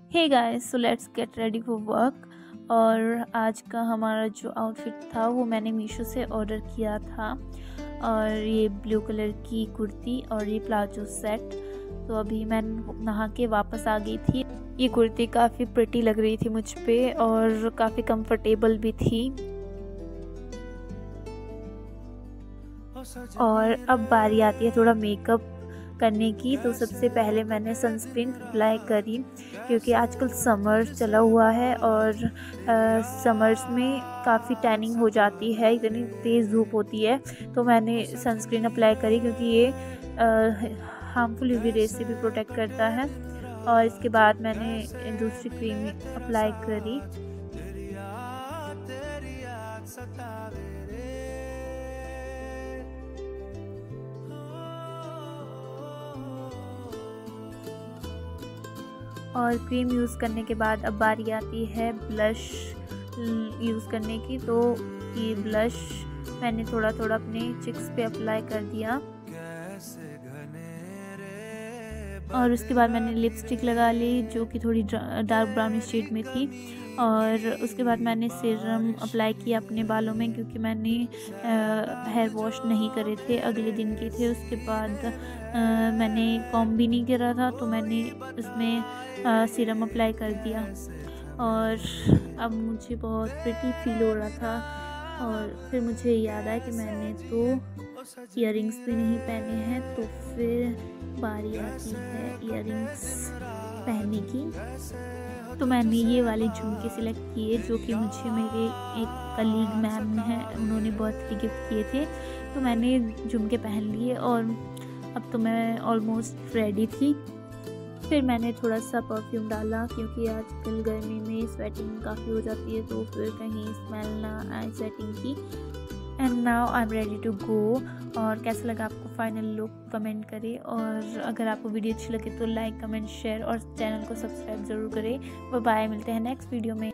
Hey guys, so let's get ready for work. और आज का हमारा जो आउटफिट था वो मैंने मीशो से ऑर्डर किया था। और ये ब्लू कलर की कुर्ती और ये प्लाजो सेट। तो अभी मैं नहा के वापस आ गई थी। ये कुर्ती काफ़ी प्रिटी लग रही थी मुझ पे और काफ़ी कंफर्टेबल भी थी। और अब बारी आती है थोड़ा मेकअप करने की। तो सबसे पहले मैंने सनस्क्रीन अप्लाई करी क्योंकि आजकल समर चला हुआ है और समर्स में काफ़ी टैनिंग हो जाती है, इतनी तेज़ धूप होती है। तो मैंने सनस्क्रीन अप्लाई करी क्योंकि ये हार्मफुल यूवी रेज से भी प्रोटेक्ट करता है। और इसके बाद मैंने दूसरी क्रीम अप्लाई करी। और क्रीम यूज़ करने के बाद अब बारी आती है ब्लश यूज़ करने की। तो ये ब्लश मैंने थोड़ा थोड़ा अपने चिक्स पे अप्लाई कर दिया। और उसके बाद मैंने लिपस्टिक लगा ली जो कि थोड़ी डार्क ब्राउन शेड में थी। और उसके बाद मैंने सीरम अप्लाई किया अपने बालों में क्योंकि मैंने हेयर वॉश नहीं करे थे, अगले दिन के थे। उसके बाद मैंने कॉम्ब भी नहीं करा था तो मैंने उसमें सीरम अप्लाई कर दिया। और अब मुझे बहुत प्रिटी फील हो रहा था। और फिर मुझे याद आया कि मैंने तो इयररिंग्स भी नहीं पहने हैं। तो फिर बारी आती है इयररिंग्स पहनने की। तो मैंने ये वाले झुमके सिलेक्ट किए जो कि मुझे मेरे एक कलीग मैम हैं, उन्होंने बर्थडे गिफ्ट किए थे। तो मैंने झुमके पहन लिए और अब तो मैं ऑलमोस्ट रेडी थी। फिर मैंने थोड़ा सा परफ्यूम डाला क्योंकि आजकल गर्मी में स्वेटिंग काफ़ी हो जाती है, तो फिर कहीं स्मेल ना आए स्वेटिंग की। And now I am ready to go. और कैसा लगा आपको फाइनल लुक कमेंट करें। और अगर आपको वीडियो अच्छी लगे तो लाइक कमेंट शेयर और चैनल को सब्सक्राइब ज़रूर करें। बाय बाय, मिलते हैं नेक्स्ट वीडियो में।